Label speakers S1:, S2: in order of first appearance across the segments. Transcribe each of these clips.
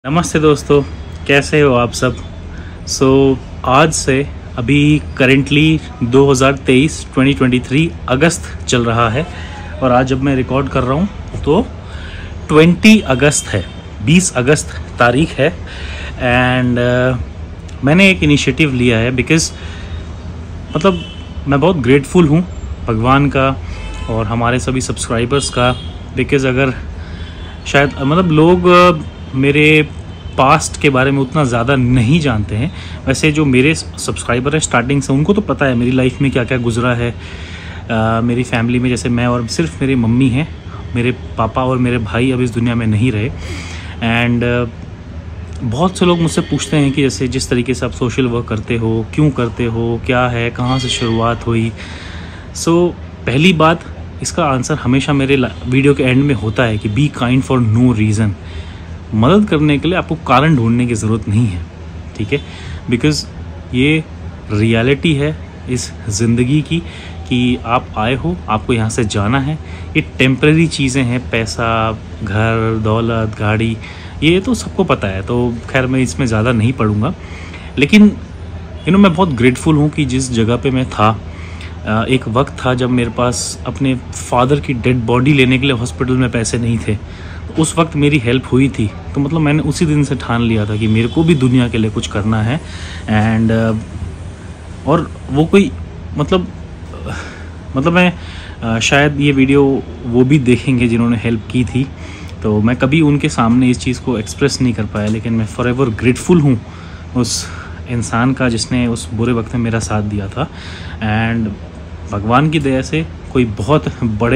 S1: नमस्ते दोस्तों, कैसे हो आप सब। आज से अभी करेंटली 2023 अगस्त चल रहा है और आज जब मैं रिकॉर्ड कर रहा हूँ तो 20 अगस्त है, 20 अगस्त तारीख है। एंड मैंने एक इनिशिएटिव लिया है बिकॉज़ मतलब मैं बहुत ग्रेटफुल हूँ भगवान का और हमारे सभी सब्सक्राइबर्स का। बिकॉज़ अगर शायद मतलब लोग मेरे पास्ट के बारे में उतना ज़्यादा नहीं जानते हैं। वैसे जो मेरे सब्सक्राइबर हैं स्टार्टिंग से, उनको तो पता है मेरी लाइफ में क्या क्या गुजरा है। मेरी फैमिली में जैसे मैं और सिर्फ मेरी मम्मी हैं, मेरे पापा और मेरे भाई अब इस दुनिया में नहीं रहे। एंड बहुत से लोग मुझसे पूछते हैं कि जैसे जिस तरीके से आप सोशल वर्क करते हो, क्यों करते हो, क्या है, कहाँ से शुरुआत हुई। पहली बात, इसका आंसर हमेशा मेरे वीडियो के एंड में होता है कि be kind for no reason. मदद करने के लिए आपको कारण ढूंढने की ज़रूरत नहीं है, ठीक है। बिकॉज़ ये रियलिटी है इस ज़िंदगी की कि आप आए हो, आपको यहाँ से जाना है। ये टेम्परेरी चीज़ें हैं, पैसा, घर, दौलत, गाड़ी, ये तो सबको पता है। तो खैर मैं इसमें ज़्यादा नहीं पढ़ूँगा। लेकिन मैं बहुत ग्रेटफुल हूँ कि जिस जगह पे मैं था, एक वक्त था जब मेरे पास अपने फादर की डेड बॉडी लेने के लिए हॉस्पिटल में पैसे नहीं थे। उस वक्त मेरी हेल्प हुई थी, तो मतलब मैंने उसी दिन से ठान लिया था कि मेरे को भी दुनिया के लिए कुछ करना है। एंड और वो कोई मतलब मैं शायद ये वीडियो वो भी देखेंगे जिन्होंने हेल्प की थी, तो मैं कभी उनके सामने इस चीज़ को एक्सप्रेस नहीं कर पाया। लेकिन मैं फॉरएवर ग्रेटफुल हूँ उस इंसान का जिसने उस बुरे वक्त में मेरा साथ दिया था। एंड भगवान की दया से कोई बहुत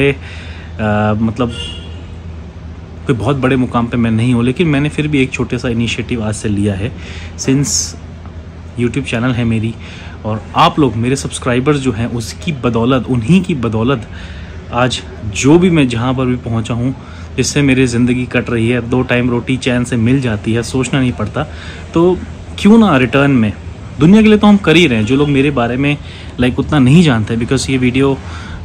S1: बड़े मुकाम पे मैं नहीं हूँ, लेकिन मैंने फिर भी एक छोटे सा इनिशिएटिव आज से लिया है। सिंस यूट्यूब चैनल है मेरी और आप लोग मेरे सब्सक्राइबर्स जो हैं उसकी बदौलत, उन्हीं की बदौलत आज जो भी मैं जहाँ पर भी पहुँचा हूँ, जिससे मेरी ज़िंदगी कट रही है, 2 टाइम रोटी चैन से मिल जाती है, सोचना नहीं पड़ता। तो क्यों ना रिटर्न में दुनिया के लिए तो हम कर ही रहे हैं। जो लोग मेरे बारे में उतना नहीं जानते, बिकॉज़ ये वीडियो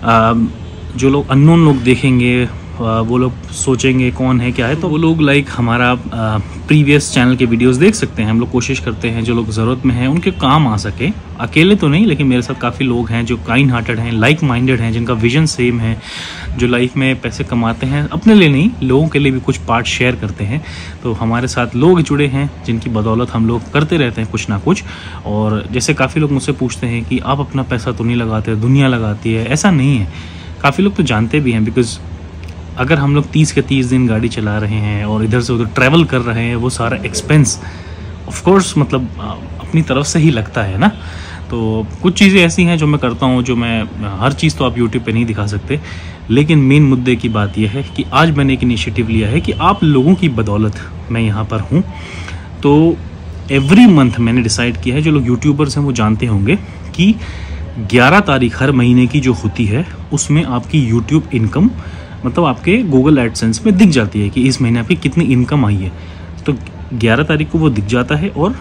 S1: जो लोग अननोन लोग देखेंगे, वो लोग सोचेंगे कौन है क्या है, तो वो लोग हमारा प्रीवियस चैनल के वीडियोस देख सकते हैं। हम लोग कोशिश करते हैं जो लोग ज़रूरत में हैं उनके काम आ सके। अकेले तो नहीं, लेकिन मेरे साथ काफ़ी लोग हैं जो काइंड हार्टेड हैं, लाइक माइंडेड हैं, जिनका विजन सेम है, जो लाइफ में पैसे कमाते हैं, अपने लिए नहीं, लोगों के लिए भी कुछ पार्ट शेयर करते हैं। तो हमारे साथ लोग जुड़े हैं जिनकी बदौलत हम लोग करते रहते हैं कुछ ना कुछ। और जैसे काफ़ी लोग मुझसे पूछते हैं कि आप अपना पैसा तो नहीं लगाते, दुनिया लगाती है। ऐसा नहीं है, काफ़ी लोग तो जानते भी हैं। बिकॉज़ अगर हम लोग 30 के 30 दिन गाड़ी चला रहे हैं और इधर से उधर ट्रैवल कर रहे हैं, वो सारा एक्सपेंस ऑफ कोर्स अपनी तरफ से ही लगता है ना। तो कुछ चीज़ें ऐसी हैं जो मैं करता हूँ, जो मैं हर चीज़ तो आप यूट्यूब पे नहीं दिखा सकते। लेकिन मेन मुद्दे की बात यह है कि आज मैंने एक इनिशिएटिव लिया है कि आप लोगों की बदौलत मैं यहाँ पर हूँ। तो एवरी मंथ मैंने डिसाइड किया है, जो लोग यूट्यूबर्स हैं वो जानते होंगे कि 11 तारीख हर महीने की जो होती है, उसमें आपकी यूट्यूब इनकम आपके गूगल एडसेंस में दिख जाती है कि इस महीने आपकी कितनी इनकम आई है। तो 11 तारीख को वो दिख जाता है और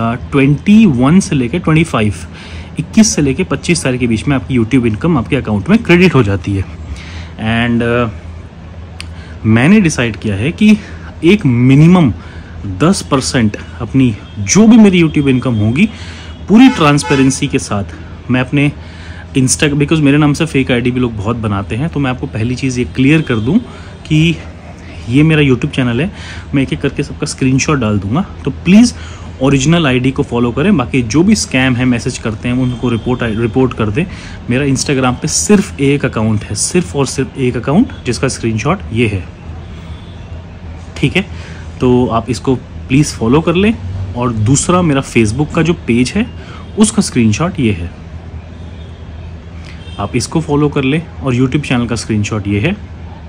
S1: 21 से लेकर 21 से लेकर 25 तारीख के बीच में आपकी यूट्यूब इनकम आपके अकाउंट में क्रेडिट हो जाती है। एंड मैंने डिसाइड किया है कि एक मिनिमम 10% अपनी जो भी मेरी यूट्यूब इनकम होगी, पूरी ट्रांसपेरेंसी के साथ मैं अपने बिकॉज़ मेरे नाम से फेक आईडी भी लोग बहुत बनाते हैं, तो मैं आपको पहली चीज़ ये क्लियर कर दूं कि ये मेरा यूट्यूब चैनल है। मैं एक एक करके सबका स्क्रीनशॉट डाल दूंगा, तो प्लीज़ ओरिजिनल आईडी को फॉलो करें। बाकी जो भी स्कैम है, मैसेज करते हैं, उनको रिपोर्ट कर दें। मेरा इंस्टाग्राम पे सिर्फ एक अकाउंट है, सिर्फ और सिर्फ एक अकाउंट, जिसका स्क्रीनशॉट ये है, ठीक है। तो आप इसको प्लीज़ फॉलो कर लें। और दूसरा, मेरा फेसबुक का जो पेज है उसका स्क्रीनशॉट ये है, आप इसको फॉलो कर ले। और यूट्यूब चैनल का स्क्रीनशॉट ये है,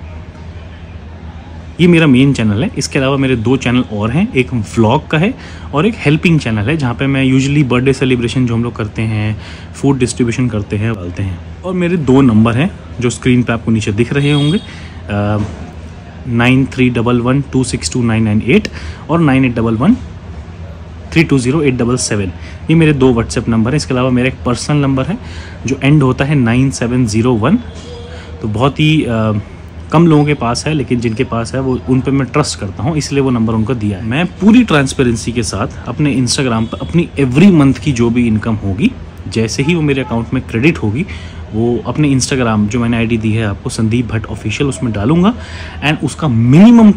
S1: ये मेरा मेन चैनल है। इसके अलावा मेरे 2 चैनल और हैं, एक व्लॉग का है और एक हेल्पिंग चैनल है, जहाँ पे मैं यूजुअली बर्थडे सेलिब्रेशन जो हम लोग करते हैं, फूड डिस्ट्रीब्यूशन करते हैं, डालते हैं। और मेरे 2 नंबर हैं जो स्क्रीन पे आपको नीचे दिख रहे होंगे, 9311262998 और 9811320877। ये मेरे 2 व्हाट्सएप नंबर हैं। इसके अलावा मेरा एक पर्सनल नंबर है जो एंड होता है 9701। तो बहुत ही कम लोगों के पास है, लेकिन जिनके पास है वो उन पे मैं ट्रस्ट करता हूँ, इसलिए वो नंबर उनको दिया है। मैं पूरी ट्रांसपेरेंसी के साथ अपने इंस्टाग्राम पर अपनी एवरी मंथ की जो भी इनकम होगी, जैसे ही वो मेरे अकाउंट में क्रेडिट होगी, वो अपने इंस्टाग्राम जो मैंने आईडी दी है आपको, संदीप भट्ट ऑफिशियल, उसमें डालूंगा। एंड उसका मिनिमम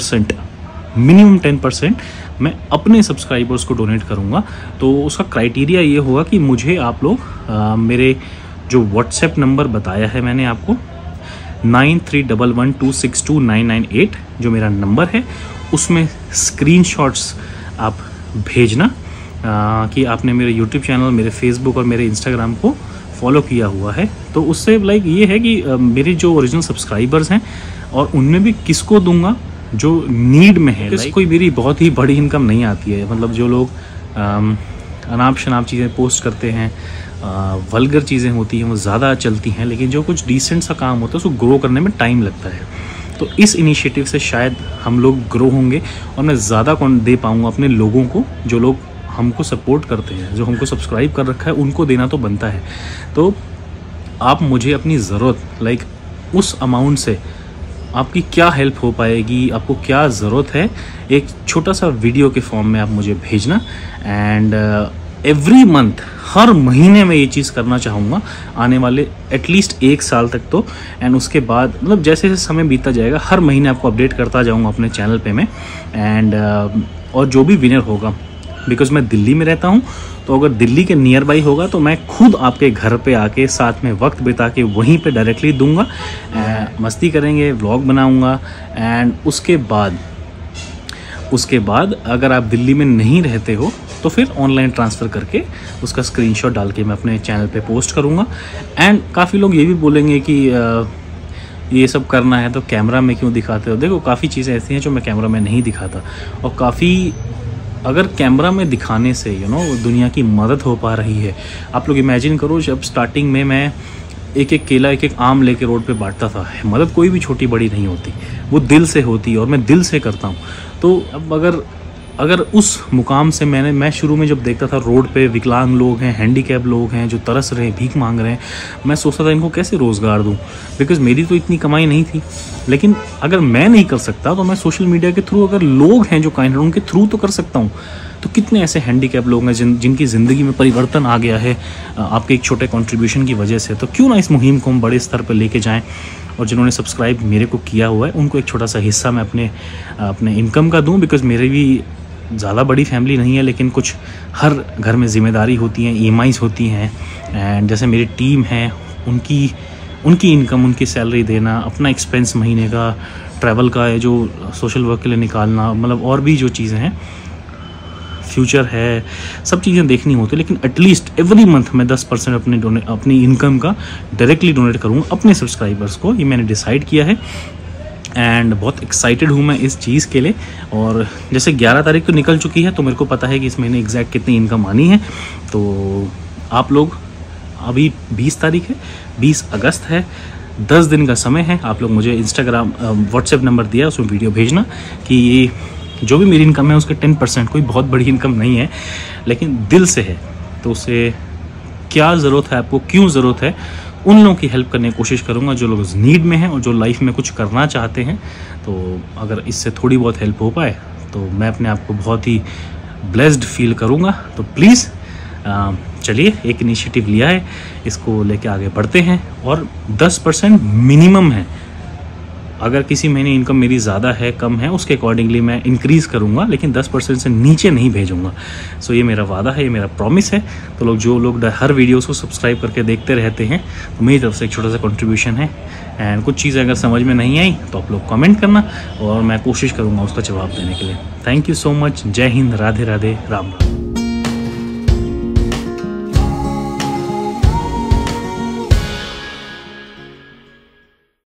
S1: 10% मैं अपने सब्सक्राइबर्स को डोनेट करूंगा। तो उसका क्राइटेरिया ये होगा कि मुझे आप लोग मेरे जो व्हाट्सएप नंबर बताया है मैंने आपको 9311262998 जो मेरा नंबर है, उसमें स्क्रीनशॉट्स आप भेजना कि आपने मेरे यूट्यूब चैनल, मेरे फेसबुक और मेरे इंस्टाग्राम को फॉलो किया हुआ है। तो उससे लाइक ये है कि मेरे जो ओरिजिनल सब्सक्राइबर्स हैं, और उनमें भी किसको दूंगा जो नीड में है। कोई मेरी बहुत ही बड़ी इनकम नहीं आती है, मतलब जो लोग अनाप शनाप चीज़ें पोस्ट करते हैं, वल्गर चीज़ें होती हैं, वो ज़्यादा चलती हैं, लेकिन जो कुछ डिसेंट सा काम होता है उसको ग्रो करने में टाइम लगता है। तो इस इनिशिएटिव से शायद हम लोग ग्रो होंगे और मैं ज़्यादा दे पाऊँगा अपने लोगों को, जो लोग हमको सपोर्ट करते हैं, जो हमको सब्सक्राइब कर रखा है, उनको देना तो बनता है। तो आप मुझे अपनी ज़रूरत लाइक उस अमाउंट से आपकी क्या हेल्प हो पाएगी, आपको क्या ज़रूरत है, एक छोटा सा वीडियो के फॉर्म में आप मुझे भेजना। एंड एवरी मंथ, हर महीने में ये चीज़ करना चाहूँगा आने वाले एटलीस्ट 1 साल तक तो। एंड उसके बाद मतलब जैसे जैसे समय बीतता जाएगा, हर महीने आपको अपडेट करता जाऊँगा अपने चैनल पे मैं। एंड और जो भी विनर होगा, बिकॉज मैं दिल्ली में रहता हूँ, तो अगर दिल्ली के नियर बाई होगा तो मैं खुद आपके घर पे आके साथ में वक्त बिता के वहीं पे डायरेक्टली दूंगा। मस्ती करेंगे, व्लॉग बनाऊंगा। एंड उसके बाद अगर आप दिल्ली में नहीं रहते हो तो फिर ऑनलाइन ट्रांसफ़र करके उसका स्क्रीनशॉट डाल के मैं अपने चैनल पे पोस्ट करूँगा। एंड काफ़ी लोग ये भी बोलेंगे कि ये सब करना है तो कैमरा में क्यों दिखाते हो। देखो, काफ़ी चीज़ें ऐसी हैं जो मैं कैमरा में नहीं दिखाता, और काफ़ी अगर कैमरा में दिखाने से दुनिया की मदद हो पा रही है। आप लोग इमेजिन करो, जब स्टार्टिंग में मैं एक एक केला, एक एक आम लेके रोड पे बांटता था, मदद कोई भी छोटी बड़ी नहीं होती, वो दिल से होती है और मैं दिल से करता हूँ। तो अब अगर उस मुकाम से मैं शुरू में जब देखता था रोड पे विकलांग लोग हैं, हैंडीकैप लोग हैं जो तरस रहे हैं, भीख मांग रहे हैं, मैं सोचता था इनको कैसे रोज़गार दूं, बिकॉज़ मेरी तो इतनी कमाई नहीं थी। लेकिन अगर मैं नहीं कर सकता तो मैं सोशल मीडिया के थ्रू, अगर लोग हैं जो काइंड, उनके थ्रू तो कर सकता हूँ। तो कितने ऐसे हैंडीकैप लोग हैं जिनकी ज़िंदगी में परिवर्तन आ गया है आपके एक छोटे कंट्रीब्यूशन की वजह से। तो क्यों ना इस मुहिम को हम बड़े स्तर पर लेके जाएं, और जिन्होंने सब्सक्राइब मेरे को किया हुआ है उनको एक छोटा सा हिस्सा मैं अपने इनकम का दूं। बिकॉज़ मेरे भी ज़्यादा बड़ी फैमिली नहीं है, लेकिन कुछ हर घर में ज़िम्मेदारी होती हैं, EMIs होती हैं। एंड जैसे मेरी टीम है, उनकी इनकम, उनकी सैलरी देना, अपना एक्सपेंस महीने का, ट्रैवल का है जो सोशल वर्क के लिए निकालना, मतलब और भी जो चीज़ें हैं, फ्यूचर है, सब चीज़ें देखनी होती है। लेकिन एटलीस्ट एवरी मंथ मैं 10% अपनी इनकम का डायरेक्टली डोनेट करूँगा अपने सब्सक्राइबर्स को। ये मैंने डिसाइड किया है एंड बहुत एक्साइटेड हूँ मैं इस चीज़ के लिए। और जैसे 11 तारीख तो निकल चुकी है, तो मेरे को पता है कि इस महीने एग्जैक्ट कितनी इनकम आनी है। तो आप लोग, अभी 20 तारीख है, 20 अगस्त है, 10 दिन का समय है। आप लोग मुझे इंस्टाग्राम, व्हाट्सएप नंबर दिया, उसमें वीडियो भेजना कि ये जो भी मेरी इनकम है उसके 10%, कोई बहुत बड़ी इनकम नहीं है लेकिन दिल से है, तो उससे क्या ज़रूरत है आपको, क्यों ज़रूरत है, उन लोगों की हेल्प करने की कोशिश करूंगा जो लोग नीड में हैं और जो लाइफ में कुछ करना चाहते हैं। तो अगर इससे थोड़ी बहुत हेल्प हो पाए तो मैं अपने आप को बहुत ही ब्लेस्ड फील करूंगा। तो प्लीज़ चलिए, एक इनिशिएटिव लिया है, इसको लेके आगे बढ़ते हैं। और 10% मिनिमम है। अगर किसी महीने इनकम मेरी ज़्यादा है, कम है, उसके अकॉर्डिंगली मैं इंक्रीज़ करूँगा, लेकिन 10% से नीचे नहीं भेजूँगा। सो ये मेरा वादा है, ये मेरा प्रॉमिस है। तो जो लोग हर वीडियोस को सब्सक्राइब करके देखते रहते हैं, तो मेरी तरफ से एक छोटा सा कंट्रीब्यूशन है। एंड कुछ चीज़ें अगर समझ में नहीं आई तो आप लोग कमेंट करना और मैं कोशिश करूँगा उसका जवाब देने के लिए। Thank you so much. जय हिंद, राधे राधे, राम राम।